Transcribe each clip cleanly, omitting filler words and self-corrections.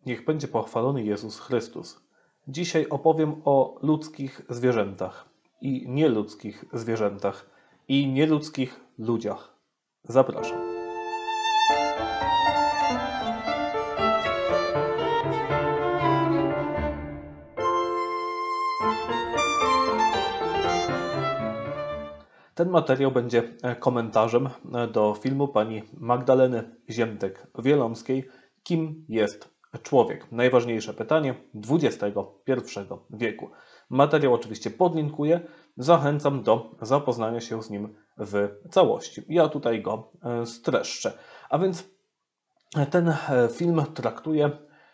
Niech będzie pochwalony Jezus Chrystus. Dzisiaj opowiem o ludzkich zwierzętach i nieludzkich zwierzętach i nieludzkich ludziach. Zapraszam. Ten materiał będzie komentarzem do filmu pani Magdaleny Ziętek-Wielomskiej Kim jest człowiek? Najważniejsze pytanie XXI wieku. Materiał oczywiście podlinkuję. Zachęcam do zapoznania się z nim w całości. Ja tutaj go streszczę. A więc ten film traktuje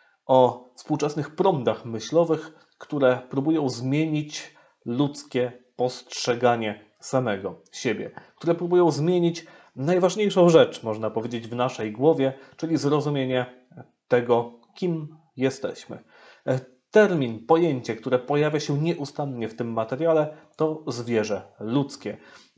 o współczesnych prądach myślowych, które próbują zmienić ludzkie postrzeganie samego siebie, które próbują zmienić najważniejszą rzecz, można powiedzieć, w naszej głowie, czyli zrozumienie tego, kim jesteśmy. Termin, pojęcie, które pojawia się nieustannie w tym materiale, to zwierzę ludzkie.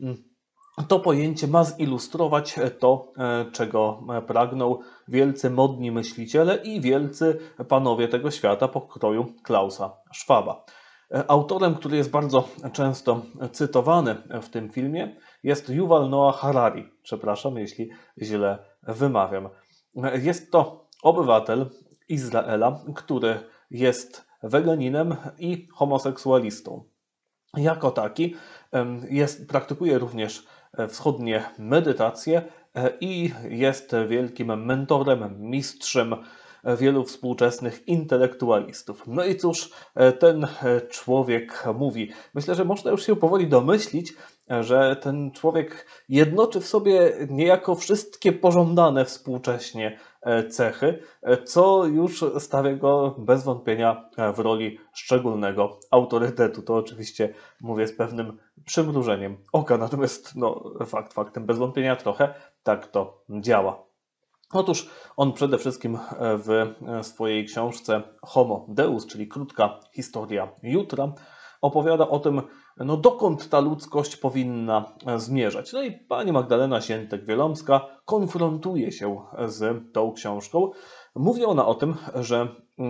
To pojęcie ma zilustrować to, czego pragną wielcy modni myśliciele i wielcy panowie tego świata pokroju Klausa Schwaba. Autorem, który jest bardzo często cytowany w tym filmie, jest Yuval Noah Harari. Przepraszam, jeśli źle wymawiam. Jest to obywatel Izraela, który jest weganinem i homoseksualistą. Jako taki praktykuje również wschodnie medytacje i jest wielkim mentorem, mistrzem wielu współczesnych intelektualistów. No i cóż ten człowiek mówi? Myślę, że można już się powoli domyślić, że ten człowiek jednoczy w sobie niejako wszystkie pożądane współcześnie cechy, co już stawia go bez wątpienia w roli szczególnego autorytetu. To oczywiście mówię z pewnym przymrużeniem oka, natomiast fakt faktem, bez wątpienia trochę tak to działa. Otóż on przede wszystkim w swojej książce Homo Deus, czyli krótka historia jutra, opowiada o tym, dokąd ta ludzkość powinna zmierzać. No i pani Magdalena Ziętek-Wielomska konfrontuje się z tą książką. Mówi ona o tym, że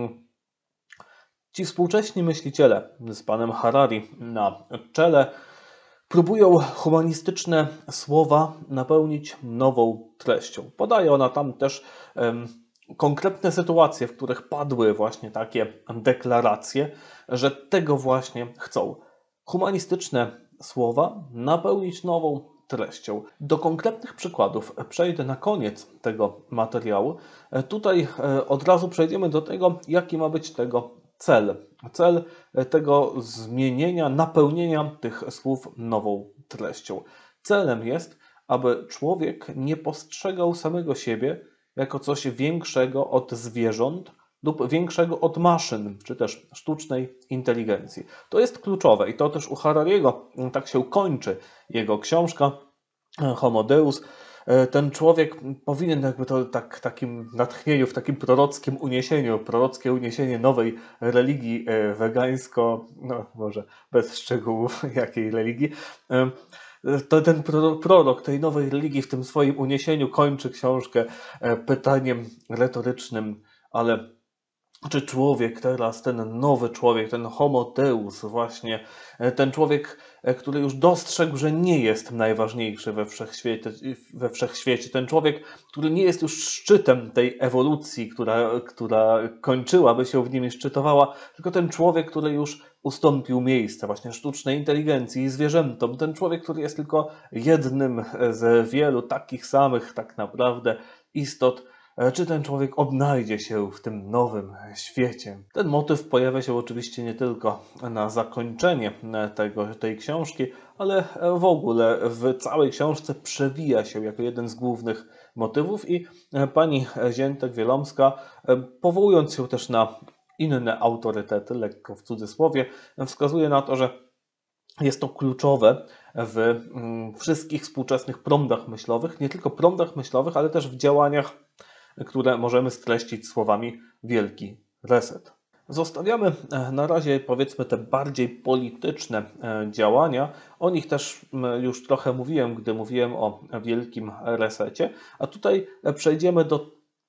ci współcześni myśliciele z panem Harari na czele próbują humanistyczne słowa napełnić nową treścią. Podaje ona tam też konkretne sytuacje, w których padły właśnie takie deklaracje, że tego właśnie chcą. Humanistyczne słowa napełnić nową treścią. Do konkretnych przykładów przejdę na koniec tego materiału. Tutaj od razu przejdziemy do tego, jaki ma być tego cel. Cel tego zmienienia, napełnienia tych słów nową treścią. Celem jest, aby człowiek nie postrzegał samego siebie jako coś większego od zwierząt lub większego od maszyn, czy też sztucznej inteligencji. To jest kluczowe i to też u Harariego tak się kończy jego książka Homo Deus. Ten człowiek powinien jakby to w takim natchnieniu, w takim prorockie uniesienie nowej religii wegańsko, może bez szczegółów jakiej religii, to ten prorok tej nowej religii w tym swoim uniesieniu kończy książkę pytaniem retorycznym, ale czy człowiek teraz, ten nowy człowiek, ten Homo Deus właśnie, ten człowiek, który już dostrzegł, że nie jest najważniejszy we wszechświecie, ten człowiek, który nie jest już szczytem tej ewolucji, która kończyłaby się w nim i szczytowała, tylko ten człowiek, który już ustąpił miejsca właśnie sztucznej inteligencji i zwierzętom, ten człowiek, który jest tylko jednym z wielu takich samych tak naprawdę istot. Czy ten człowiek odnajdzie się w tym nowym świecie? Ten motyw pojawia się oczywiście nie tylko na zakończenie tej książki, ale w ogóle w całej książce przewija się jako jeden z głównych motywów i pani Ziętek-Wielomska, powołując się też na inne autorytety, lekko w cudzysłowie, wskazuje na to, że jest to kluczowe w wszystkich współczesnych prądach myślowych, nie tylko prądach myślowych, ale też w działaniach, które możemy streścić słowami wielki reset. Zostawiamy na razie, powiedzmy, te bardziej polityczne działania. O nich też już trochę mówiłem, gdy mówiłem o wielkim resecie. A tutaj przejdziemy do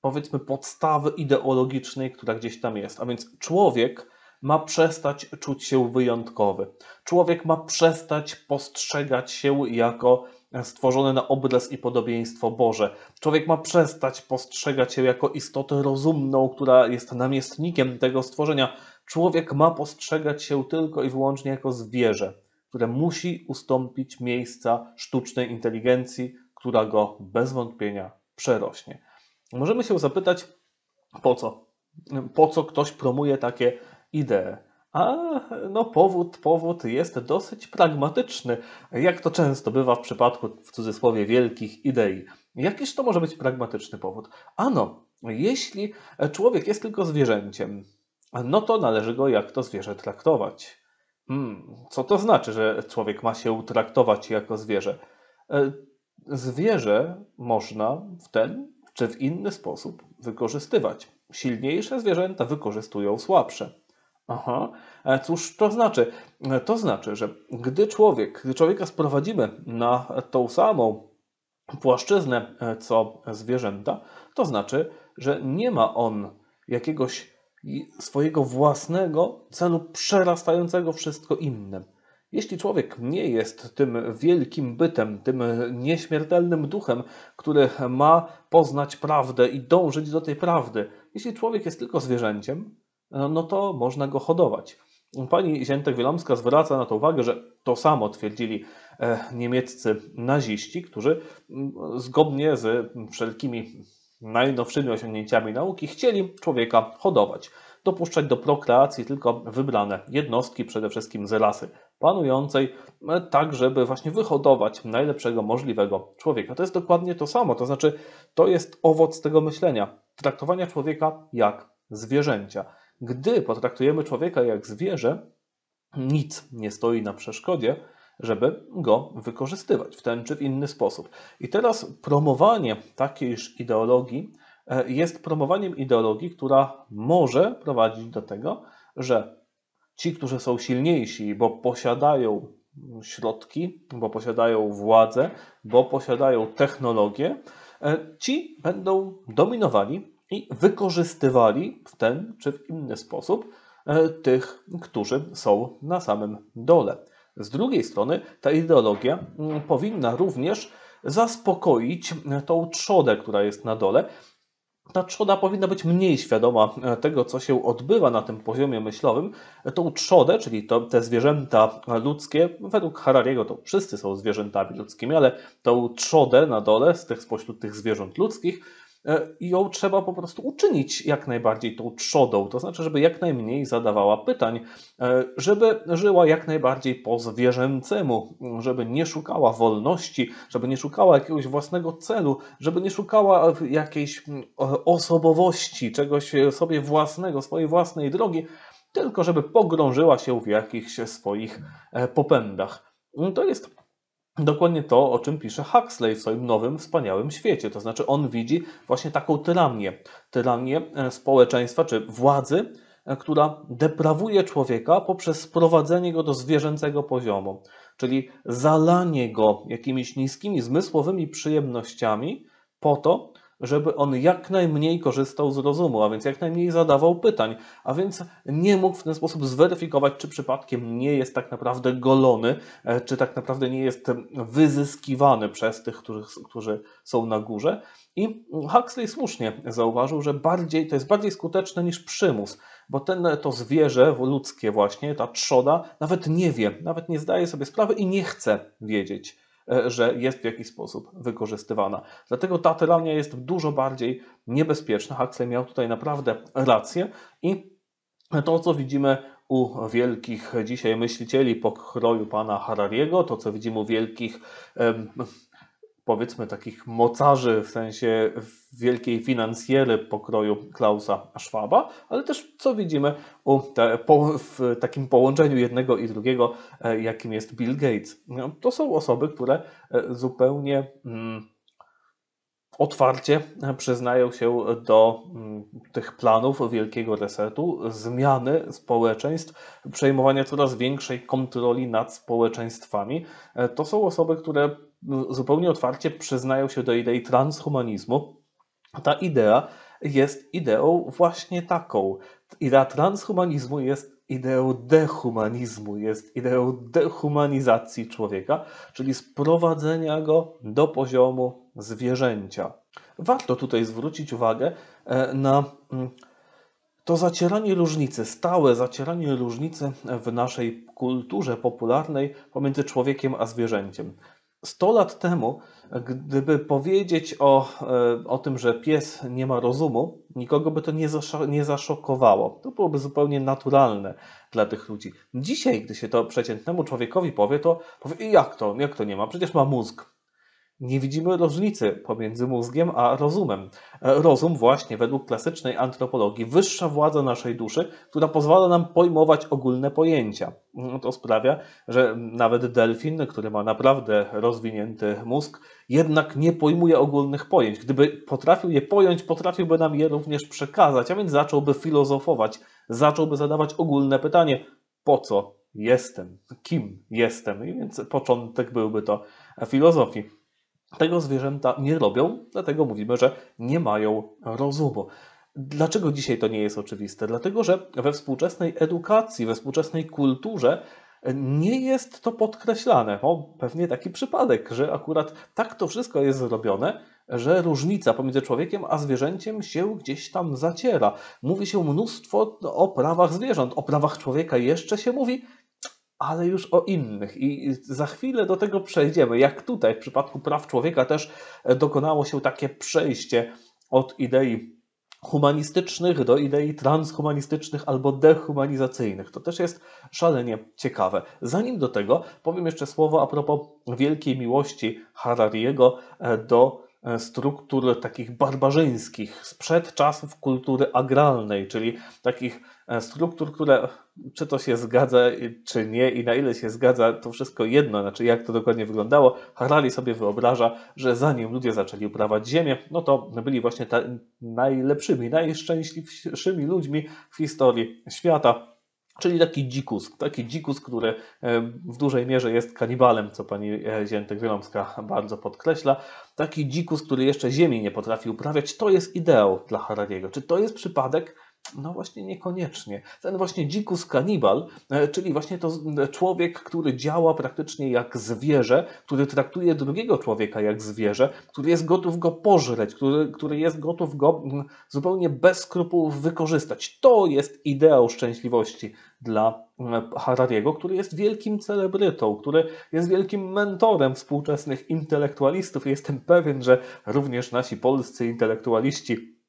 powiedzmy podstawy ideologicznej, która gdzieś tam jest. A więc człowiek ma przestać czuć się wyjątkowy. Człowiek ma przestać postrzegać się jako stworzony na obraz i podobieństwo Boże. Człowiek ma przestać postrzegać się jako istotę rozumną, która jest namiestnikiem tego stworzenia. Człowiek ma postrzegać się tylko i wyłącznie jako zwierzę, które musi ustąpić miejsca sztucznej inteligencji, która go bez wątpienia przerośnie. Możemy się zapytać, po co? Po co ktoś promuje takie idee? A no powód jest dosyć pragmatyczny, jak to często bywa w przypadku, w cudzysłowie, wielkich idei. Jakiż to może być pragmatyczny powód? Ano, jeśli człowiek jest tylko zwierzęciem, no to należy go jak to zwierzę traktować. Co to znaczy, że człowiek ma się traktować jako zwierzę? E, Zwierzę można w ten czy w inny sposób wykorzystywać. Silniejsze zwierzęta wykorzystują słabsze. Aha, cóż to znaczy? To znaczy, że gdy człowieka sprowadzimy na tą samą płaszczyznę co zwierzęta, to znaczy, że nie ma on jakiegoś swojego własnego celu przerastającego wszystko inne. Jeśli człowiek nie jest tym wielkim bytem, tym nieśmiertelnym duchem, który ma poznać prawdę i dążyć do tej prawdy, jeśli człowiek jest tylko zwierzęciem, no to można go hodować. Pani Ziętek-Wielomska zwraca na to uwagę, że to samo twierdzili niemieccy naziści, którzy zgodnie z wszelkimi najnowszymi osiągnięciami nauki chcieli człowieka hodować, dopuszczać do prokreacji tylko wybrane jednostki, przede wszystkim z rasy panującej, tak żeby właśnie wyhodować najlepszego możliwego człowieka. To jest dokładnie to samo, to znaczy to jest owoc tego myślenia, traktowania człowieka jak zwierzęcia. Gdy potraktujemy człowieka jak zwierzę, nic nie stoi na przeszkodzie, żeby go wykorzystywać w ten czy w inny sposób. I teraz promowanie takiejż ideologii jest promowaniem ideologii, która może prowadzić do tego, że ci, którzy są silniejsi, bo posiadają środki, bo posiadają władzę, bo posiadają technologię, ci będą dominowali i wykorzystywali w ten czy w inny sposób tych, którzy są na samym dole. Z drugiej strony ta ideologia powinna również zaspokoić tą trzodę, która jest na dole. Ta trzoda powinna być mniej świadoma tego, co się odbywa na tym poziomie myślowym. Tą trzodę, czyli te zwierzęta ludzkie, według Harariego to wszyscy są zwierzętami ludzkimi, ale tą trzodę na dole spośród tych zwierząt ludzkich, ją trzeba po prostu uczynić jak najbardziej tą trzodą. To znaczy, żeby jak najmniej zadawała pytań, żeby żyła jak najbardziej po zwierzęcemu, żeby nie szukała wolności, żeby nie szukała jakiegoś własnego celu, żeby nie szukała jakiejś osobowości, czegoś sobie własnego, swojej własnej drogi, tylko żeby pogrążyła się w jakichś swoich popędach. To jest dokładnie to, o czym pisze Huxley w swoim nowym, wspaniałym świecie. To znaczy on widzi właśnie taką tyranię społeczeństwa czy władzy, która deprawuje człowieka poprzez sprowadzenie go do zwierzęcego poziomu, czyli zalanie go jakimiś niskimi zmysłowymi przyjemnościami po to, żeby on jak najmniej korzystał z rozumu, a więc jak najmniej zadawał pytań, a więc nie mógł w ten sposób zweryfikować, czy przypadkiem nie jest tak naprawdę golony, czy tak naprawdę nie jest wyzyskiwany przez tych, którzy są na górze. I Huxley słusznie zauważył, że to jest bardziej skuteczne niż przymus, bo to zwierzę ludzkie właśnie, ta trzoda, nawet nie wie, nawet nie zdaje sobie sprawy i nie chce wiedzieć, że jest w jakiś sposób wykorzystywana. Dlatego ta tyrania jest dużo bardziej niebezpieczna. Huxley miał tutaj naprawdę rację i to, co widzimy u wielkich dzisiaj myślicieli pokroju pana Harariego, to, co widzimy u wielkich powiedzmy takich mocarzy, w sensie wielkiej finansjery pokroju Klausa Schwaba, ale też co widzimy w takim połączeniu jednego i drugiego, jakim jest Bill Gates. No, to są osoby, które zupełnie otwarcie przyznają się do tych planów wielkiego resetu, zmiany społeczeństw, przejmowania coraz większej kontroli nad społeczeństwami. To są osoby, które zupełnie otwarcie przyznają się do idei transhumanizmu. Ta idea jest ideą właśnie taką. Idea transhumanizmu jest ideą dehumanizmu, jest ideą dehumanizacji człowieka, czyli sprowadzenia go do poziomu zwierzęcia. Warto tutaj zwrócić uwagę na to zacieranie różnicy, stałe zacieranie różnicy w naszej kulturze popularnej pomiędzy człowiekiem a zwierzęciem. 100 lat temu, gdyby powiedzieć o tym, że pies nie ma rozumu, nikogo by to nie zaszokowało. To byłoby zupełnie naturalne dla tych ludzi. Dzisiaj, gdy się to przeciętnemu człowiekowi powie, to powie, jak to nie ma? Przecież ma mózg. Nie widzimy różnicy pomiędzy mózgiem a rozumem. Rozum właśnie według klasycznej antropologii, wyższa władza naszej duszy, która pozwala nam pojmować ogólne pojęcia. To sprawia, że nawet delfin, który ma naprawdę rozwinięty mózg, jednak nie pojmuje ogólnych pojęć. Gdyby potrafił je pojąć, potrafiłby nam je również przekazać, a więc zacząłby filozofować, zacząłby zadawać ogólne pytanie, po co jestem, kim jestem. I więc początek byłby to filozofii. Tego zwierzęta nie robią, dlatego mówimy, że nie mają rozumu. Dlaczego dzisiaj to nie jest oczywiste? Dlatego, że we współczesnej edukacji, we współczesnej kulturze nie jest to podkreślane. Pewnie taki przypadek, że akurat tak to wszystko jest zrobione, że różnica pomiędzy człowiekiem a zwierzęciem się gdzieś tam zaciera. Mówi się mnóstwo o prawach zwierząt, o prawach człowieka jeszcze się mówi, ale już o innych. I za chwilę do tego przejdziemy. Jak tutaj w przypadku praw człowieka też dokonało się takie przejście od idei humanistycznych do idei transhumanistycznych albo dehumanizacyjnych. To też jest szalenie ciekawe. Zanim do tego powiem jeszcze słowo a propos wielkiej miłości Harariego do struktur takich barbarzyńskich sprzed czasów kultury agralnej, czyli takich struktur, które czy to się zgadza, czy nie i na ile się zgadza, to wszystko jedno, znaczy jak to dokładnie wyglądało. Harari sobie wyobraża, że zanim ludzie zaczęli uprawiać ziemię, no to byli właśnie najlepszymi, najszczęśliwszymi ludźmi w historii świata. Czyli taki dzikus, który w dużej mierze jest kanibalem, co pani Ziętek-Wielomska bardzo podkreśla. Taki dzikus, który jeszcze ziemi nie potrafi uprawiać, to jest ideał dla Harariego. Czy to jest przypadek? No właśnie niekoniecznie. Ten właśnie dzikus kanibal, czyli właśnie to człowiek, który działa praktycznie jak zwierzę, który traktuje drugiego człowieka jak zwierzę, który jest gotów go pożreć, który jest gotów go zupełnie bez skrupułów wykorzystać. To jest ideał szczęśliwości dla Harariego, który jest wielkim celebrytą, który jest wielkim mentorem współczesnych intelektualistów. Jestem pewien, że również nasi polscy intelektualiści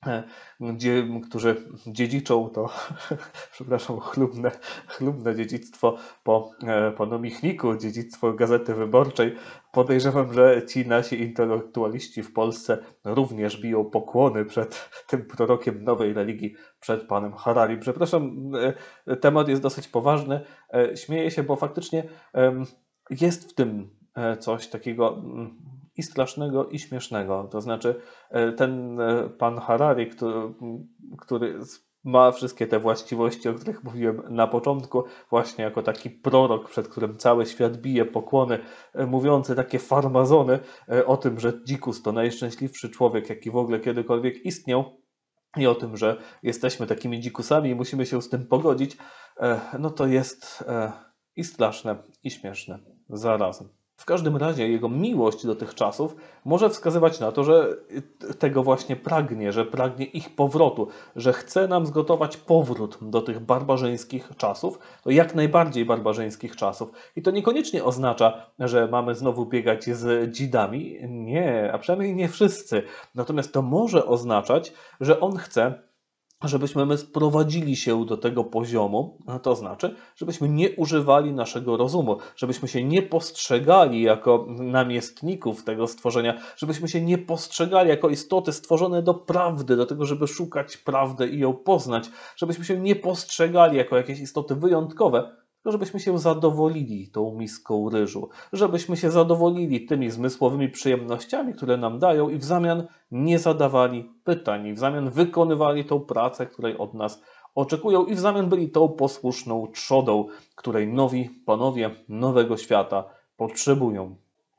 którzy dziedziczą to, przepraszam, chlubne dziedzictwo po Michniku, dziedzictwo Gazety Wyborczej. Podejrzewam, że ci nasi intelektualiści w Polsce również biją pokłony przed tym prorokiem nowej religii, przed panem Harari. Przepraszam, temat jest dosyć poważny. Śmieję się, bo faktycznie jest w tym coś takiego i strasznego, i śmiesznego. To znaczy ten pan Harari, który ma wszystkie te właściwości, o których mówiłem na początku, właśnie jako taki prorok, przed którym cały świat bije pokłony, mówiący takie farmazony o tym, że dzikus to najszczęśliwszy człowiek, jaki w ogóle kiedykolwiek istniał, i o tym, że jesteśmy takimi dzikusami i musimy się z tym pogodzić, no to jest i straszne, i śmieszne zarazem. W każdym razie jego miłość do tych czasów może wskazywać na to, że tego właśnie pragnie, że pragnie ich powrotu, że chce nam zgotować powrót do tych barbarzyńskich czasów, to jak najbardziej barbarzyńskich czasów. I to niekoniecznie oznacza, że mamy znowu biegać z dzidami. Nie, a przynajmniej nie wszyscy. Natomiast to może oznaczać, że on chce, żebyśmy my sprowadzili się do tego poziomu, to znaczy, żebyśmy nie używali naszego rozumu, żebyśmy się nie postrzegali jako namiestników tego stworzenia, żebyśmy się nie postrzegali jako istoty stworzone do prawdy, do tego, żeby szukać prawdy i ją poznać, żebyśmy się nie postrzegali jako jakieś istoty wyjątkowe, tylko żebyśmy się zadowolili tą miską ryżu, żebyśmy się zadowolili tymi zmysłowymi przyjemnościami, które nam dają i w zamian nie zadawali pytań, i w zamian wykonywali tą pracę, której od nas oczekują i w zamian byli tą posłuszną trzodą, której nowi panowie nowego świata potrzebują.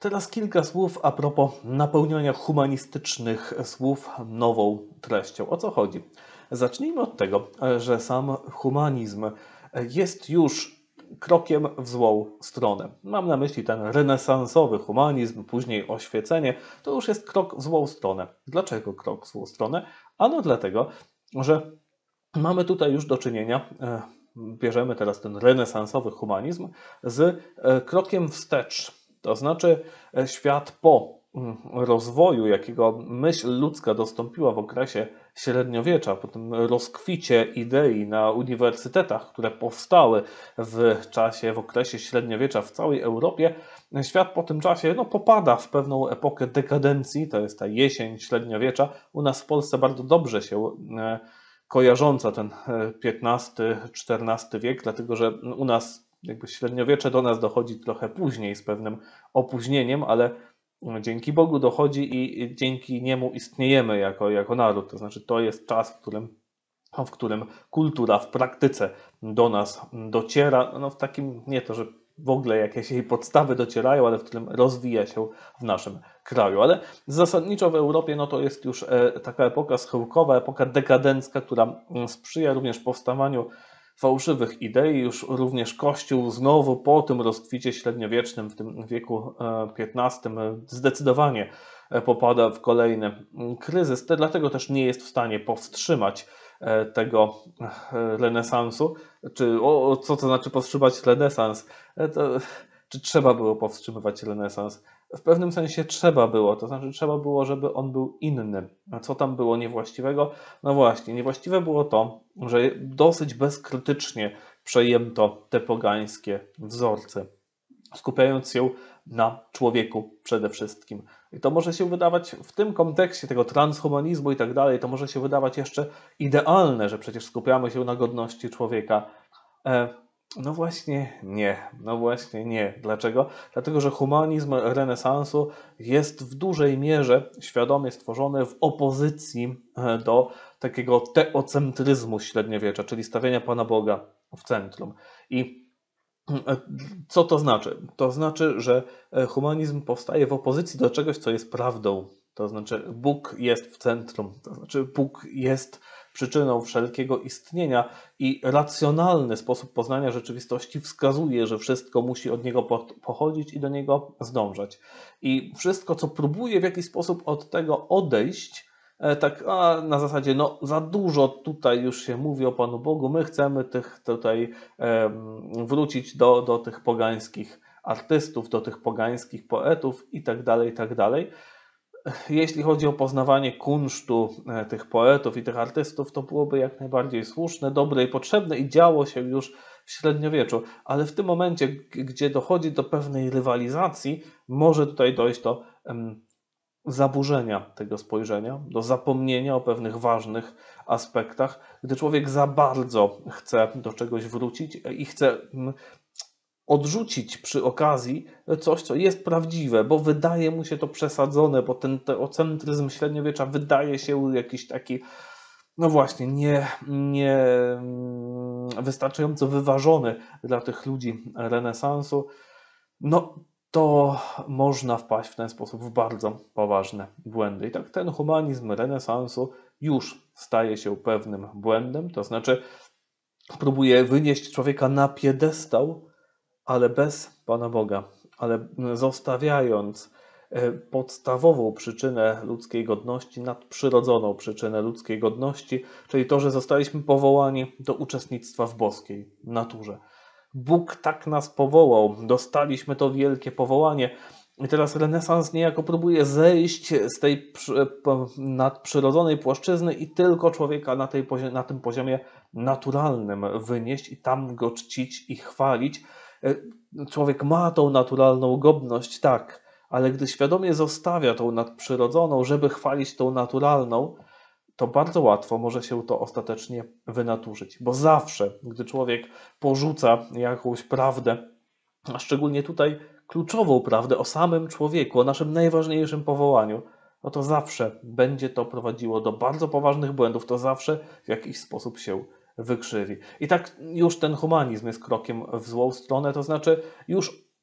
Teraz kilka słów a propos napełniania humanistycznych słów nową treścią. O co chodzi? Zacznijmy od tego, że sam humanizm jest już krokiem w złą stronę. Mam na myśli ten renesansowy humanizm, później oświecenie. To już jest krok w złą stronę. Dlaczego krok w złą stronę? Ano dlatego, że mamy tutaj już do czynienia, bierzemy teraz ten renesansowy humanizm, z krokiem wstecz. To znaczy świat po rozwoju, jakiego myśl ludzka dostąpiła w okresie średniowiecza, po tym rozkwicie idei na uniwersytetach, które powstały w okresie średniowiecza w całej Europie, świat po tym czasie popada w pewną epokę dekadencji, to jest ta jesień średniowiecza. U nas w Polsce bardzo dobrze się kojarząca ten XV-XIV wiek, dlatego że u nas jakby średniowiecze do nas dochodzi trochę później z pewnym opóźnieniem, ale dzięki Bogu dochodzi i dzięki niemu istniejemy jako naród. To znaczy to jest czas, w którym kultura w praktyce do nas dociera, w takim, nie to, że w ogóle jakieś jej podstawy docierają, ale w którym rozwija się w naszym kraju. Ale zasadniczo w Europie to jest już taka epoka schyłkowa, epoka dekadencka, która sprzyja również powstawaniu fałszywych idei. Już również Kościół znowu po tym rozkwicie średniowiecznym w tym wieku XV zdecydowanie popada w kolejny kryzys. Dlatego też nie jest w stanie powstrzymać tego renesansu. Co to znaczy powstrzymać renesans? Czy trzeba było powstrzymywać renesans? W pewnym sensie trzeba było, to znaczy trzeba było, żeby on był inny. A co tam było niewłaściwego? No właśnie, niewłaściwe było to, że dosyć bezkrytycznie przejęto te pogańskie wzorce, skupiając się na człowieku przede wszystkim. I to może się wydawać w tym kontekście tego transhumanizmu i tak dalej, to może się wydawać jeszcze idealne, że przecież skupiamy się na godności człowieka. No właśnie nie. No właśnie nie. Dlaczego? Dlatego, że humanizm renesansu jest w dużej mierze świadomie stworzony w opozycji do takiego teocentryzmu średniowiecza, czyli stawiania Pana Boga w centrum. I co to znaczy? To znaczy, że humanizm powstaje w opozycji do czegoś, co jest prawdą. To znaczy, Bóg jest w centrum, to znaczy, Bóg jest przyczyną wszelkiego istnienia i racjonalny sposób poznania rzeczywistości wskazuje, że wszystko musi od Niego pochodzić i do Niego zdążać. I wszystko, co próbuje w jakiś sposób od tego odejść, tak na zasadzie, za dużo tutaj już się mówi o Panu Bogu, my chcemy tutaj wrócić do tych pogańskich artystów, do tych pogańskich poetów i tak dalej, i tak dalej. Jeśli chodzi o poznawanie kunsztu tych poetów i tych artystów, to byłoby jak najbardziej słuszne, dobre i potrzebne i działo się już w średniowieczu, ale w tym momencie, gdzie dochodzi do pewnej rywalizacji, może tutaj dojść do zaburzenia tego spojrzenia, do zapomnienia o pewnych ważnych aspektach, gdy człowiek za bardzo chce do czegoś wrócić i chce odrzucić przy okazji coś, co jest prawdziwe, bo wydaje mu się to przesadzone, bo ten teocentryzm średniowiecza wydaje się jakiś taki, nie wystarczająco wyważony dla tych ludzi renesansu. To można wpaść w ten sposób w bardzo poważne błędy. I tak ten humanizm renesansu już staje się pewnym błędem, to znaczy próbuje wynieść człowieka na piedestał, ale bez Pana Boga, ale zostawiając podstawową przyczynę ludzkiej godności, nadprzyrodzoną przyczynę ludzkiej godności, czyli to, że zostaliśmy powołani do uczestnictwa w boskiej naturze. Bóg tak nas powołał, dostaliśmy to wielkie powołanie. I teraz renesans niejako próbuje zejść z tej nadprzyrodzonej płaszczyzny i tylko człowieka na tym poziomie naturalnym wynieść i tam go czcić i chwalić. Człowiek ma tą naturalną godność, tak, ale gdy świadomie zostawia tą nadprzyrodzoną, żeby chwalić tą naturalną, to bardzo łatwo może się to ostatecznie wynaturzyć. Bo zawsze, gdy człowiek porzuca jakąś prawdę, a szczególnie tutaj kluczową prawdę o samym człowieku, o naszym najważniejszym powołaniu, to zawsze będzie to prowadziło do bardzo poważnych błędów, to zawsze w jakiś sposób się wykrzywi. I tak już ten humanizm jest krokiem w złą stronę, to znaczy już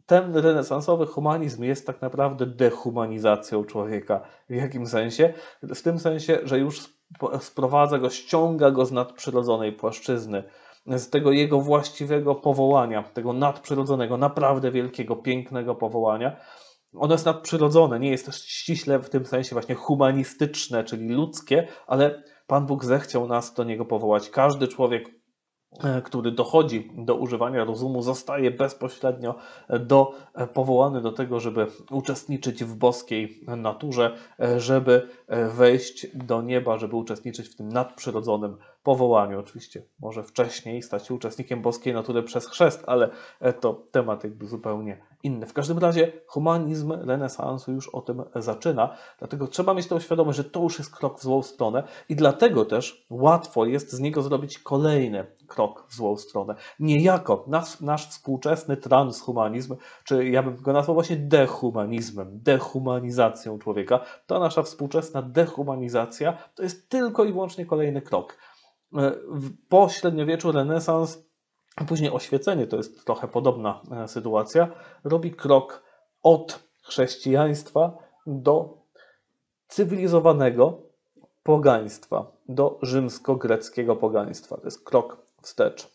ten renesansowy humanizm jest tak naprawdę dehumanizacją człowieka. W jakim sensie? W tym sensie, że już sprowadza go, ściąga go z nadprzyrodzonej płaszczyzny, z tego jego właściwego powołania, tego nadprzyrodzonego, naprawdę wielkiego, pięknego powołania. Ono jest nadprzyrodzone, nie jest też ściśle w tym sensie właśnie humanistyczne, czyli ludzkie, ale Pan Bóg zechciał nas do niego powołać. Każdy człowiek, który dochodzi do używania rozumu, zostaje bezpośrednio powołany do tego, żeby uczestniczyć w boskiej naturze, żeby wejść do nieba, żeby uczestniczyć w tym nadprzyrodzonym powołaniu. Oczywiście może wcześniej stać się uczestnikiem boskiej natury przez chrzest, ale to temat jakby zupełnie inny. W każdym razie humanizm renesansu już o tym zaczyna, dlatego trzeba mieć tę świadomość, że to już jest krok w złą stronę i dlatego też łatwo jest z niego zrobić kolejny krok w złą stronę. Niejako nasz współczesny transhumanizm, czy ja bym go nazwał właśnie dehumanizmem, dehumanizacją człowieka, ta nasza współczesna dehumanizacja to jest tylko i wyłącznie kolejny krok. Po średniowieczu renesans, a później oświecenie, to jest trochę podobna sytuacja, robi krok od chrześcijaństwa do cywilizowanego pogaństwa, do rzymsko-greckiego pogaństwa. To jest krok wstecz.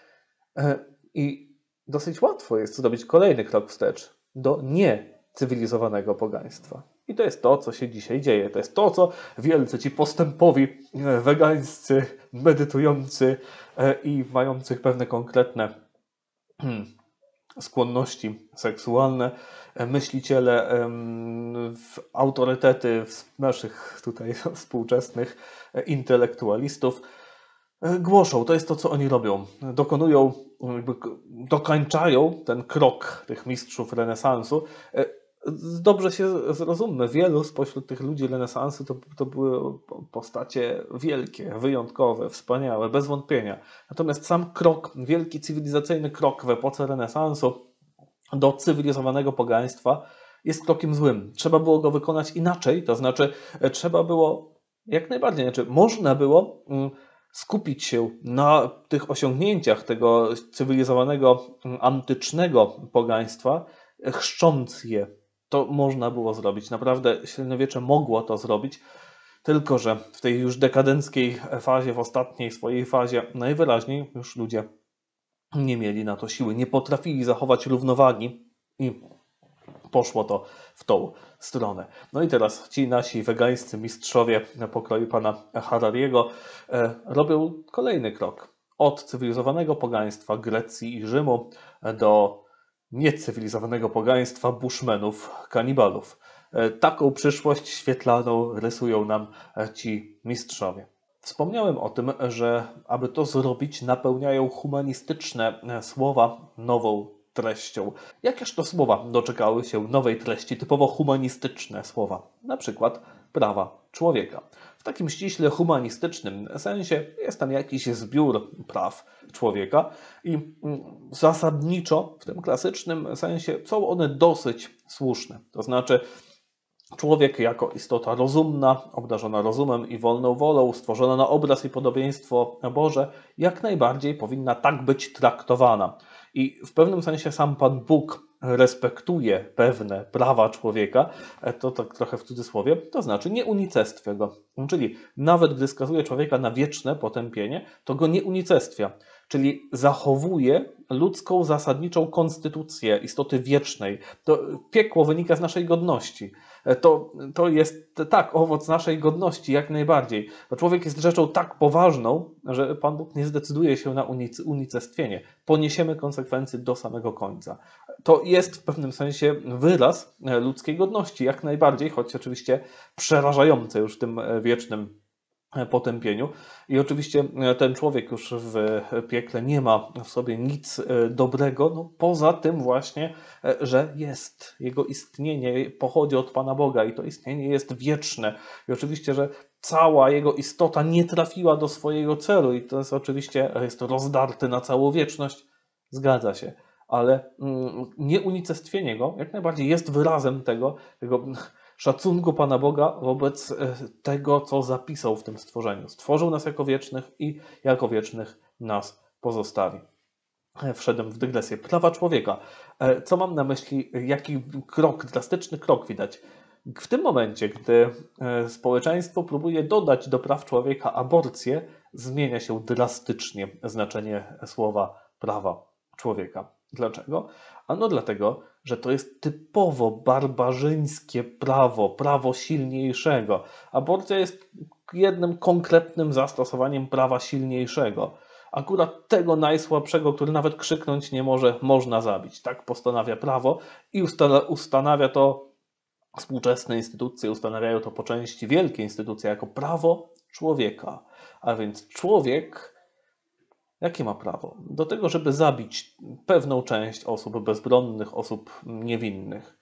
I dosyć łatwo jest zrobić kolejny krok wstecz do niecywilizowanego pogaństwa. I to jest to, co się dzisiaj dzieje. To jest to, co wielcy ci postępowi wegańscy, medytujący i mających pewne konkretne skłonności seksualne, myśliciele, autorytety naszych tutaj współczesnych intelektualistów głoszą. To jest to, co oni robią. Dokonują, dokańczają ten krok tych mistrzów renesansu. Dobrze się zrozummy, wielu spośród tych ludzi renesansu to były postacie wielkie, wyjątkowe, wspaniałe, bez wątpienia. Natomiast sam krok, wielki cywilizacyjny krok w epoce renesansu do cywilizowanego pogaństwa jest krokiem złym. Trzeba było go wykonać inaczej, to znaczy trzeba było jak najbardziej, można było skupić się na tych osiągnięciach tego cywilizowanego, antycznego pogaństwa, chrzcząc je. To można było zrobić. Naprawdę średniowiecze mogło to zrobić, tylko że w tej już dekadenckiej fazie, w ostatniej swojej fazie, najwyraźniej już ludzie nie mieli na to siły, nie potrafili zachować równowagi i poszło to w tą stronę. No i teraz ci nasi wegańscy mistrzowie pokroju pana Harariego robią kolejny krok. Od cywilizowanego pogaństwa Grecji i Rzymu do niecywilizowanego pogaństwa bushmenów, kanibalów. Taką przyszłość świetlaną rysują nam ci mistrzowie. Wspomniałem o tym, że aby to zrobić, napełniają humanistyczne słowa nową treścią. Jakież to słowa doczekały się nowej treści, typowo humanistyczne słowa, na przykład prawa człowieka. W takim ściśle humanistycznym sensie jest tam jakiś zbiór praw człowieka i zasadniczo w tym klasycznym sensie są one dosyć słuszne. To znaczy człowiek jako istota rozumna, obdarzona rozumem i wolną wolą, stworzona na obraz i podobieństwo Boże, jak najbardziej powinna tak być traktowana. I w pewnym sensie sam Pan Bóg respektuje pewne prawa człowieka, to tak trochę w cudzysłowie, to znaczy nie unicestwia go. Czyli nawet gdy skazuje człowieka na wieczne potępienie, to go nie unicestwia. Czyli zachowuje ludzką zasadniczą konstytucję istoty wiecznej. To piekło wynika z naszej godności. To jest tak, owoc naszej godności, jak najbardziej. Bo człowiek jest rzeczą tak poważną, że Pan Bóg nie zdecyduje się na unicestwienie. Poniesiemy konsekwencje do samego końca. To jest w pewnym sensie wyraz ludzkiej godności, jak najbardziej, choć oczywiście przerażające już w tym wiecznym potępieniu. I oczywiście ten człowiek już w piekle nie ma w sobie nic dobrego, no poza tym właśnie, że jest. Jego istnienie pochodzi od Pana Boga i to istnienie jest wieczne. I oczywiście, że cała jego istota nie trafiła do swojego celu i to jest oczywiście, jest rozdarty na całą wieczność. Zgadza się. Ale nieunicestwienie go jak najbardziej jest wyrazem tego szacunku Pana Boga wobec tego, co zapisał w tym stworzeniu. Stworzył nas jako wiecznych i jako wiecznych nas pozostawi. wszedłem w dygresję. Prawa człowieka. Co mam na myśli? Jaki krok, drastyczny krok widać? W tym momencie, gdy społeczeństwo próbuje dodać do praw człowieka aborcję, zmienia się drastycznie znaczenie słowa prawa człowieka. Dlaczego? Ano dlatego, że to jest typowo barbarzyńskie prawo, prawo silniejszego. Aborcja jest jednym konkretnym zastosowaniem prawa silniejszego. Akurat tego najsłabszego, który nawet krzyknąć nie może, można zabić. Tak postanawia prawo i ustanawia to współczesne instytucje, ustanawiają to po części wielkie instytucje jako prawo człowieka. A więc człowiek, jakie ma prawo? Do tego, żeby zabić pewną część osób bezbronnych, osób niewinnych.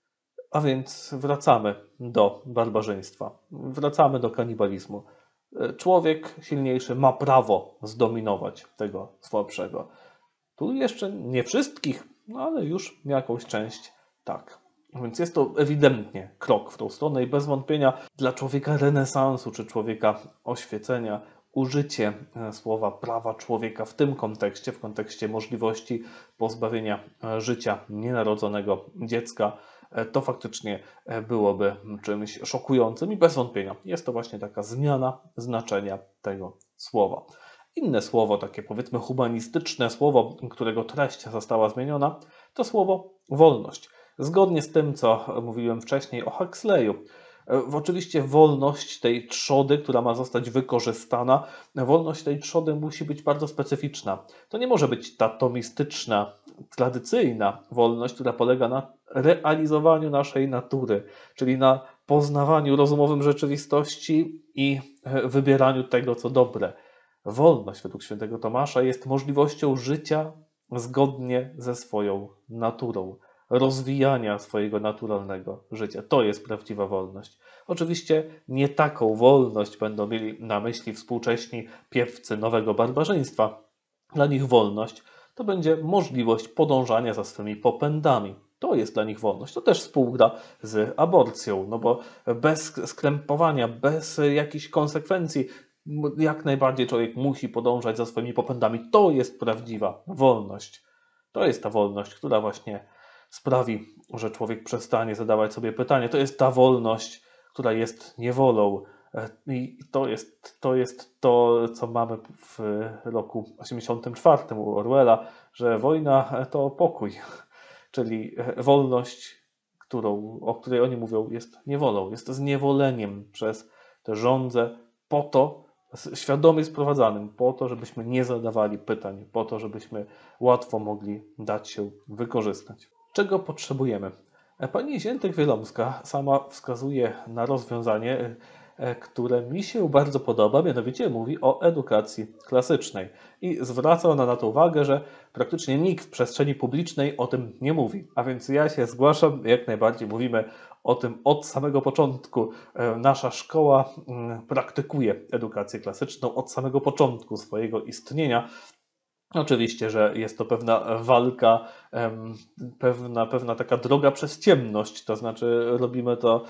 A więc wracamy do barbarzyństwa, wracamy do kanibalizmu. Człowiek silniejszy ma prawo zdominować tego słabszego. Tu jeszcze nie wszystkich, no ale już jakąś część tak. Więc jest to ewidentnie krok w tą stronę i bez wątpienia dla człowieka renesansu czy człowieka oświecenia użycie słowa prawa człowieka w tym kontekście, w kontekście możliwości pozbawienia życia nienarodzonego dziecka, to faktycznie byłoby czymś szokującym i bez wątpienia jest to właśnie taka zmiana znaczenia tego słowa. Inne słowo, takie powiedzmy humanistyczne słowo, którego treść została zmieniona, to słowo wolność. Zgodnie z tym, co mówiłem wcześniej o Huxleyu, oczywiście wolność tej trzody, która ma zostać wykorzystana, wolność tej trzody musi być bardzo specyficzna. To nie może być ta tomistyczna, tradycyjna wolność, która polega na realizowaniu naszej natury, czyli na poznawaniu rozumowym rzeczywistości i wybieraniu tego, co dobre. Wolność według świętego Tomasza jest możliwością życia zgodnie ze swoją naturą, rozwijania swojego naturalnego życia. To jest prawdziwa wolność. Oczywiście nie taką wolność będą mieli na myśli współcześni piewcy nowego barbarzyństwa. Dla nich wolność to będzie możliwość podążania za swymi popędami. To jest dla nich wolność. To też współgra z aborcją, no bo bez skrępowania, bez jakichś konsekwencji, jak najbardziej człowiek musi podążać za swoimi popędami. To jest prawdziwa wolność. To jest ta wolność, która właśnie sprawi, że człowiek przestanie zadawać sobie pytanie. To jest ta wolność, która jest niewolą. I to jest to, co mamy w roku 1984 u Orwella, że wojna to pokój. Czyli wolność, o której oni mówią, jest niewolą, jest zniewoleniem przez te żądze po to, świadomie sprowadzanym, po to, żebyśmy nie zadawali pytań, po to, żebyśmy łatwo mogli dać się wykorzystać. Czego potrzebujemy? Pani Ziętek-Wielomska sama wskazuje na rozwiązanie, które mi się bardzo podoba, mianowicie mówi o edukacji klasycznej. I zwraca ona na to uwagę, że praktycznie nikt w przestrzeni publicznej o tym nie mówi. A więc ja się zgłaszam, jak najbardziej mówimy o tym od samego początku. Nasza szkoła praktykuje edukację klasyczną od samego początku swojego istnienia. Oczywiście, że jest to pewna walka, pewna taka droga przez ciemność, to znaczy robimy to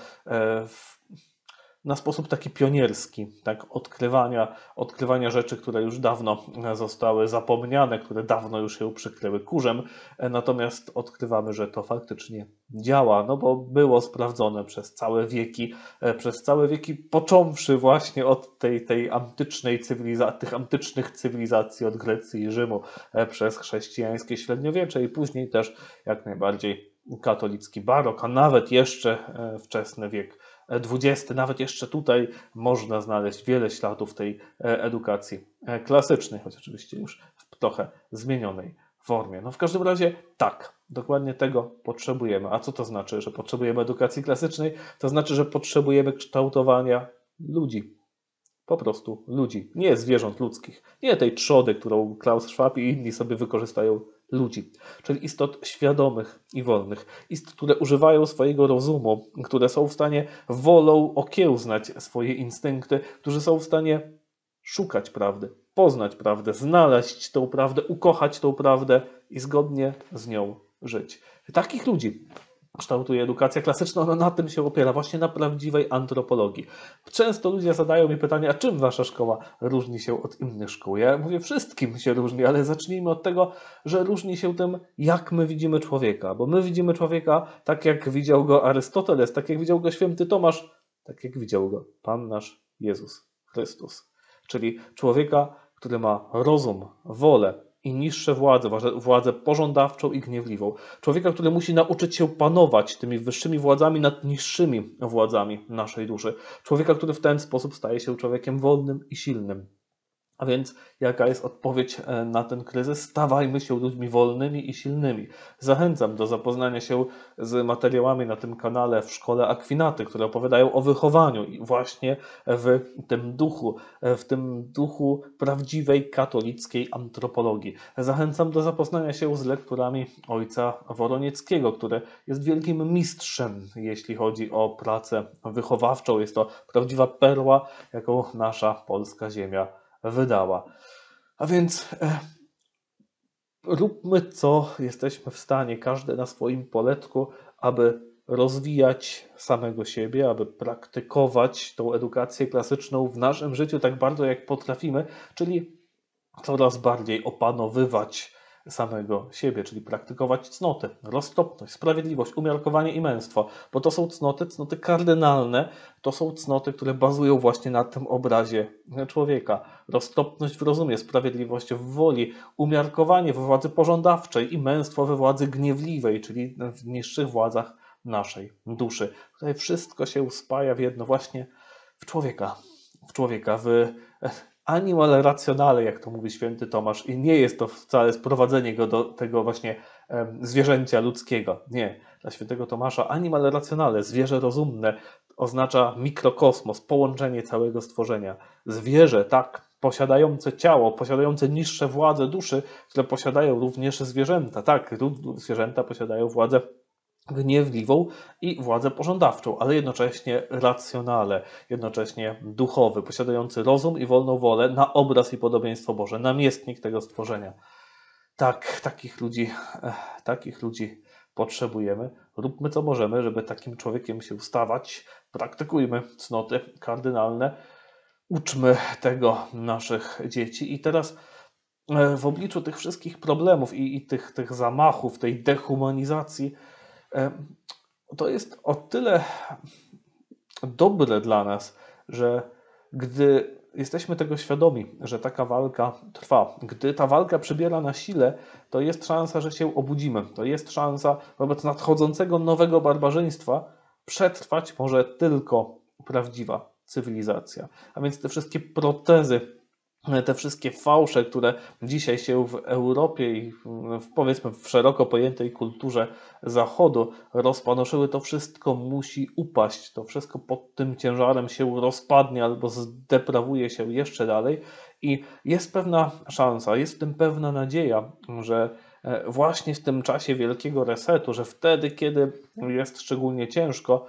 na sposób taki pionierski, tak, odkrywania rzeczy, które już dawno zostały zapomniane, które dawno już się przykryły kurzem, natomiast odkrywamy, że to faktycznie działa, no bo było sprawdzone przez całe wieki, począwszy właśnie od tej antycznej tych antycznych cywilizacji, od Grecji i Rzymu, przez chrześcijańskie średniowiecze i później też jak najbardziej katolicki barok, a nawet jeszcze wczesny wiek XX, nawet jeszcze tutaj można znaleźć wiele śladów tej edukacji klasycznej, choć oczywiście już w trochę zmienionej formie. No w każdym razie tak, dokładnie tego potrzebujemy. A co to znaczy, że potrzebujemy edukacji klasycznej? To znaczy, że potrzebujemy kształtowania ludzi. Po prostu ludzi, nie zwierząt ludzkich, nie tej trzody, którą Klaus Schwab i inni sobie wykorzystają, ludzi, czyli istot świadomych i wolnych, istot, które używają swojego rozumu, które są w stanie wolą okiełznać swoje instynkty, którzy są w stanie szukać prawdy, poznać prawdę, znaleźć tą prawdę, ukochać tą prawdę i zgodnie z nią żyć. Takich ludzi kształtuje edukacja klasyczna, ona na tym się opiera, właśnie na prawdziwej antropologii. Często ludzie zadają mi pytanie, a czym wasza szkoła różni się od innych szkół? Ja mówię, wszystkim się różni, ale zacznijmy od tego, że różni się tym, jak my widzimy człowieka, bo my widzimy człowieka tak, jak widział go Arystoteles, tak jak widział go święty Tomasz, tak jak widział go Pan nasz Jezus Chrystus. Czyli człowieka, który ma rozum, wolę i niższe władze, władzę pożądawczą i gniewliwą. Człowieka, który musi nauczyć się panować tymi wyższymi władzami nad niższymi władzami naszej duszy. Człowieka, który w ten sposób staje się człowiekiem wolnym i silnym. A więc jaka jest odpowiedź na ten kryzys? Stawajmy się ludźmi wolnymi i silnymi. Zachęcam do zapoznania się z materiałami na tym kanale w Szkole Akwinaty, które opowiadają o wychowaniu i właśnie w tym duchu prawdziwej katolickiej antropologii. Zachęcam do zapoznania się z lekturami ojca Woronieckiego, który jest wielkim mistrzem, jeśli chodzi o pracę wychowawczą. Jest to prawdziwa perła, jaką nasza polska ziemia wydała. A więc róbmy, co jesteśmy w stanie, każdy na swoim poletku, aby rozwijać samego siebie, aby praktykować tą edukację klasyczną w naszym życiu tak bardzo, jak potrafimy, czyli coraz bardziej opanowywać samego siebie, czyli praktykować cnoty, roztropność, sprawiedliwość, umiarkowanie i męstwo, bo to są cnoty kardynalne, to są cnoty, które bazują właśnie na tym obrazie człowieka. Roztropność w rozumie, sprawiedliwość w woli, umiarkowanie we władzy pożądawczej i męstwo we władzy gniewliwej, czyli w niższych władzach naszej duszy. Tutaj wszystko się spaja w jedno właśnie w człowieka, w animal racjonale, jak to mówi święty Tomasz, i nie jest to wcale sprowadzenie go do tego właśnie zwierzęcia ludzkiego. Nie. Dla świętego Tomasza animal racjonale, zwierzę rozumne, oznacza mikrokosmos, połączenie całego stworzenia. Zwierzę, tak, posiadające ciało, posiadające niższe władze duszy, które posiadają również zwierzęta. Tak, zwierzęta posiadają władzę gniewliwą i władzę pożądawczą, ale jednocześnie racjonale, jednocześnie duchowy, posiadający rozum i wolną wolę na obraz i podobieństwo Boże, namiestnik tego stworzenia. Tak, takich ludzi potrzebujemy. Róbmy co możemy, żeby takim człowiekiem się stawać. Praktykujmy cnoty kardynalne. Uczmy tego naszych dzieci. I teraz w obliczu tych wszystkich problemów i tych zamachów, tej dehumanizacji, to jest o tyle dobre dla nas, że gdy jesteśmy tego świadomi, że taka walka trwa, gdy ta walka przybiera na sile, to jest szansa, że się obudzimy. To jest szansa wobec nadchodzącego nowego barbarzyństwa przetrwać może tylko prawdziwa cywilizacja. A więc te wszystkie protezy, te wszystkie fałsze, które dzisiaj się w Europie i powiedzmy w szeroko pojętej kulturze Zachodu rozpanoszyły, to wszystko musi upaść. To wszystko pod tym ciężarem się rozpadnie albo zdeprawuje się jeszcze dalej. I jest pewna szansa, jest w tym pewna nadzieja, że właśnie w tym czasie wielkiego resetu, że wtedy, kiedy jest szczególnie ciężko,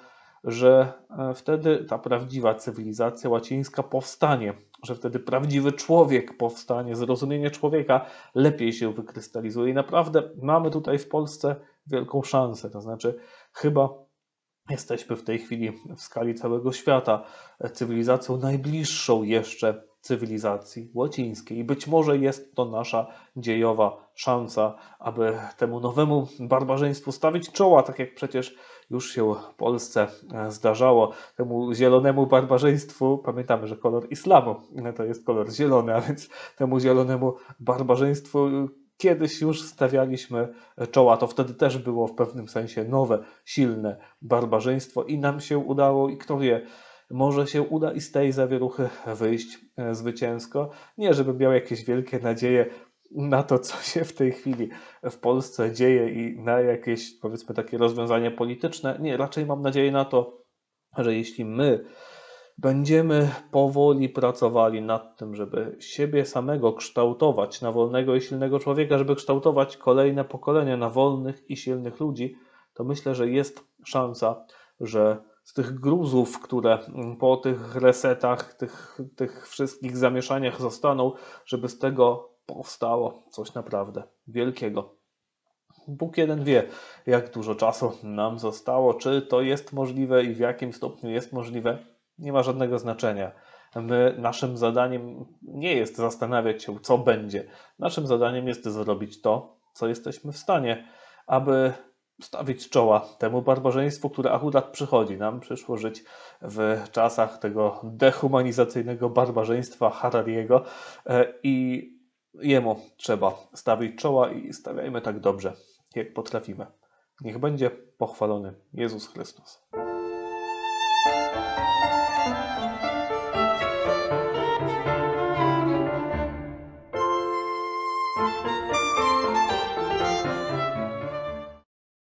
że wtedy ta prawdziwa cywilizacja łacińska powstanie, że wtedy prawdziwy człowiek powstanie, zrozumienie człowieka lepiej się wykrystalizuje. I naprawdę mamy tutaj w Polsce wielką szansę. To znaczy, chyba jesteśmy w tej chwili w skali całego świata cywilizacją najbliższą jeszcze cywilizacji łacińskiej. I być może jest to nasza dziejowa szansa, aby temu nowemu barbarzyństwu stawić czoła, tak jak przecież już się w Polsce zdarzało. Temu zielonemu barbarzyństwu, pamiętamy, że kolor islamu to jest kolor zielony, a więc temu zielonemu barbarzyństwu kiedyś już stawialiśmy czoła. To wtedy też było w pewnym sensie nowe, silne barbarzyństwo i nam się udało, i kto wie, może się uda i z tej zawieruchy wyjść zwycięsko. Nie, żebym miał jakieś wielkie nadzieje na to, co się w tej chwili w Polsce dzieje i na jakieś, powiedzmy, takie rozwiązania polityczne. Nie, raczej mam nadzieję na to, że jeśli my będziemy powoli pracowali nad tym, żeby siebie samego kształtować na wolnego i silnego człowieka, żeby kształtować kolejne pokolenia na wolnych i silnych ludzi, to myślę, że jest szansa, że z tych gruzów, które po tych resetach, tych wszystkich zamieszaniach zostaną, żeby z tego powstało coś naprawdę wielkiego. Bóg jeden wie, jak dużo czasu nam zostało, czy to jest możliwe i w jakim stopniu jest możliwe, nie ma żadnego znaczenia. Naszym zadaniem nie jest zastanawiać się, co będzie. Naszym zadaniem jest zrobić to, co jesteśmy w stanie, aby stawić czoła temu barbarzyństwu, które akurat przychodzi. Nam przyszło żyć w czasach tego dehumanizacyjnego barbarzyństwa Harariego i jemu trzeba stawić czoła i stawiajmy tak dobrze, jak potrafimy. Niech będzie pochwalony Jezus Chrystus.